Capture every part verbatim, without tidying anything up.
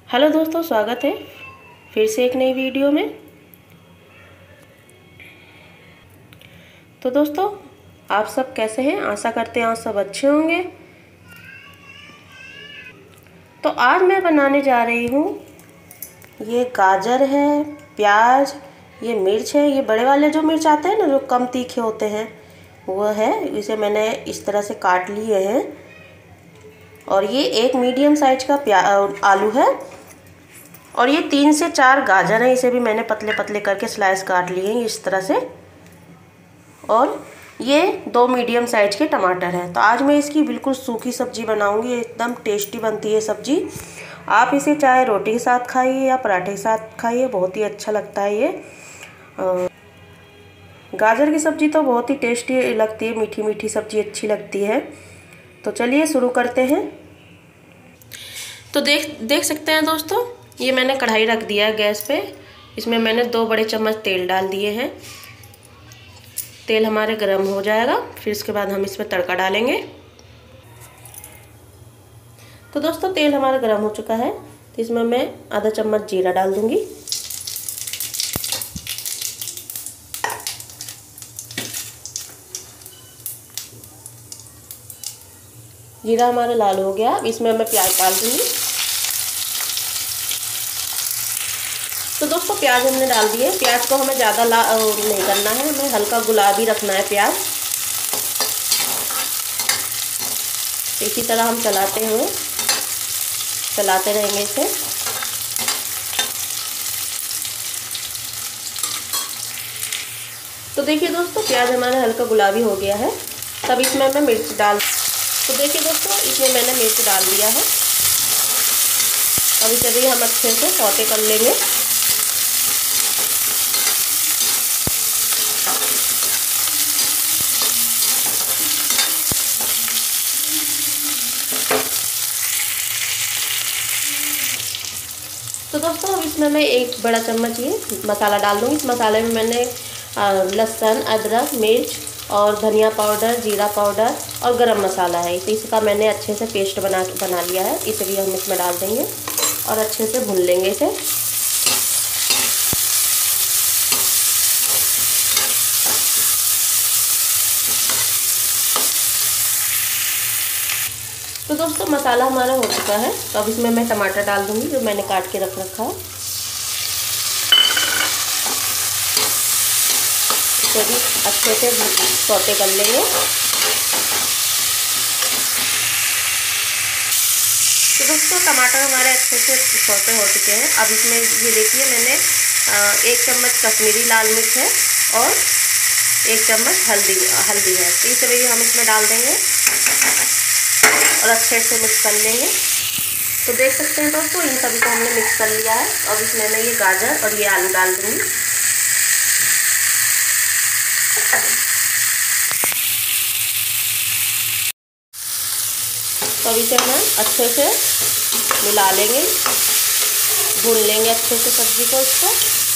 Hello दोस्तों, स्वागत है फिर से एक नई वीडियो में। तो दोस्तों, आप सब कैसे हैं? आशा करते हैं आप सब अच्छे होंगे। तो आज मैं बनाने जा रही हूँ, ये गाजर है, प्याज, ये मिर्च है। ये बड़े वाले जो मिर्च आते हैं ना, जो कम तीखे होते हैं, वो है। इसे मैंने इस तरह से काट लिए हैं। और ये एक मीडियम साइज का प्या आलू है। और ये तीन से चार गाजर हैं, इसे भी मैंने पतले पतले करके स्लाइस काट लिए हैं इस तरह से। और ये दो मीडियम साइज के टमाटर हैं। तो आज मैं इसकी बिल्कुल सूखी सब्जी बनाऊंगी, एकदम टेस्टी बनती है सब्जी। आप इसे चाहे रोटी के साथ खाइए या पराठे के साथ खाइए, बहुत ही अच्छा लगता है ये। गाजर की सब्जी तो बहुत ही टेस्टी लगती है, मीठी मीठी सब्जी अच्छी लगती है। तो चलिए शुरू करते हैं। तो देख देख सकते हैं दोस्तों, ये मैंने कढ़ाई रख दिया है गैस पे। इसमें मैंने दो बड़े चम्मच तेल डाल दिए हैं। तेल हमारे गर्म हो जाएगा, फिर इसके बाद हम इसमें तड़का डालेंगे। तो दोस्तों, तेल हमारा गर्म हो चुका है, तो इसमें मैं आधा चम्मच जीरा डाल दूंगी। जीरा हमारा लाल हो गया, इसमें मैं प्याज डाल दूंगी। तो दोस्तों, प्याज हमने डाल दिए। प्याज को हमें ज़्यादा ला नहीं करना है, हमें हल्का गुलाबी रखना है प्याज। इसी तरह हम चलाते हुए चलाते रहेंगे इसे। तो देखिए दोस्तों, प्याज हमारा हल्का गुलाबी हो गया है। तब इसमें मैं मिर्च डाल तो देखिए दोस्तों, इसमें मैंने मिर्च डाल दिया है। अब इसे भी हम अच्छे से सौटे कर लेंगे। तो दोस्तों, अब इसमें मैं एक बड़ा चम्मच ये मसाला डाल दूँगी। इस मसाले में मैंने लहसुन, अदरक, मिर्च और धनिया पाउडर, जीरा पाउडर और गरम मसाला है। तो इसका मैंने अच्छे से पेस्ट बना बना लिया है। इसे भी हम इसमें डाल देंगे और अच्छे से भून लेंगे इसे। तो दोस्तों, मसाला हमारा हो चुका है। तो अब इसमें मैं टमाटर डाल दूंगी, जो मैंने काट के रख रखा है। इसे भी अच्छे से सौटे कर लेंगे। तो दोस्तों, टमाटर हमारे अच्छे से सौटे हो चुके हैं। अब इसमें ये देखिए, मैंने एक चम्मच कश्मीरी लाल मिर्च है और एक चम्मच हल्दी हल्दी है। तो इसे भी हम इसमें डाल देंगे और अच्छे से मिक्स कर लेंगे। तो देख सकते हैं दोस्तों, इन सभी को हमने मिक्स कर लिया है। अब इसमें मैं ये गाजर और ये आलू डाल दूंगी। तो अब इसे हम अच्छे से मिला लेंगे, भून लेंगे अच्छे से सब्जी को इसको।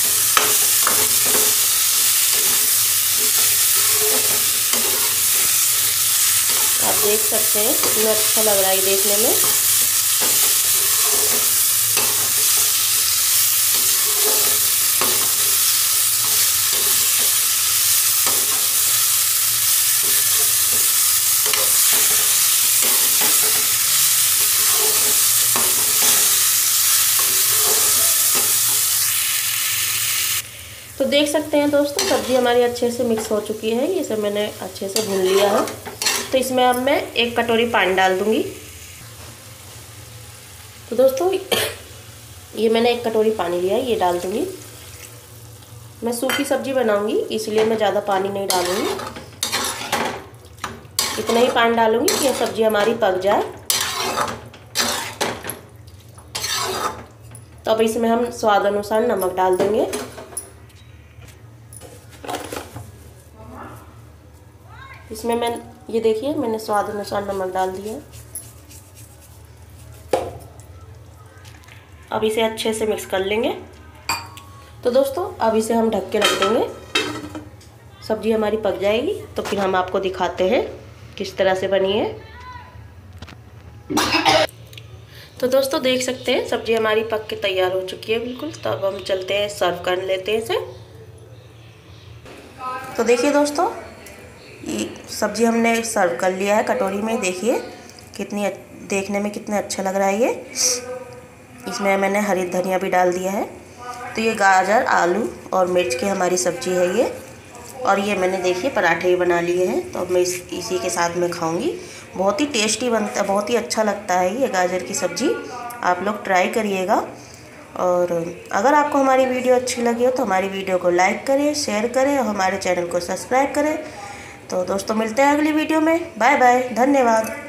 आप देख सकते हैं कितना अच्छा लग रहा है देखने में। तो देख सकते हैं दोस्तों, सब्जी हमारी अच्छे से मिक्स हो चुकी है। इसे मैंने अच्छे से भून लिया है। तो इसमें अब मैं एक कटोरी पानी डाल दूंगी। तो दोस्तों, ये मैंने एक कटोरी पानी लिया है, ये डाल दूंगी। मैं सूखी सब्जी बनाऊंगी, इसलिए मैं ज़्यादा पानी नहीं डालूंगी। इतना ही पानी डालूंगी कि ये सब्जी हमारी पक जाए। तो अब इसमें हम स्वाद अनुसार नमक डाल देंगे। इसमें मैं ये देखिए, मैंने स्वाद अनुसार नमक डाल दिया। अब इसे अच्छे से मिक्स कर लेंगे। तो दोस्तों, अब इसे हम ढक के रख देंगे। सब्जी हमारी पक जाएगी तो फिर हम आपको दिखाते हैं किस तरह से बनी है। तो दोस्तों देख सकते हैं सब्जी हमारी पक के तैयार हो चुकी है बिल्कुल। तो अब हम चलते हैं सर्व कर लेते हैं इसे। तो देखिए दोस्तों, ये सब्जी हमने सर्व कर लिया है कटोरी में। देखिए कितनी देखने में कितना अच्छा लग रहा है ये। इसमें मैंने हरी धनिया भी डाल दिया है। तो ये गाजर, आलू और मिर्च की हमारी सब्जी है ये। और ये मैंने देखिए पराठे भी बना लिए हैं। तो अब मैं इस इसी के साथ में खाऊंगी। बहुत ही टेस्टी बनता है, बहुत ही अच्छा लगता है ये गाजर की सब्ज़ी। आप लोग ट्राई करिएगा। और अगर आपको हमारी वीडियो अच्छी लगी हो तो हमारी वीडियो को लाइक करें, शेयर करें और हमारे चैनल को सब्सक्राइब करें। तो दोस्तों मिलते हैं अगली वीडियो में। बाय बाय, धन्यवाद।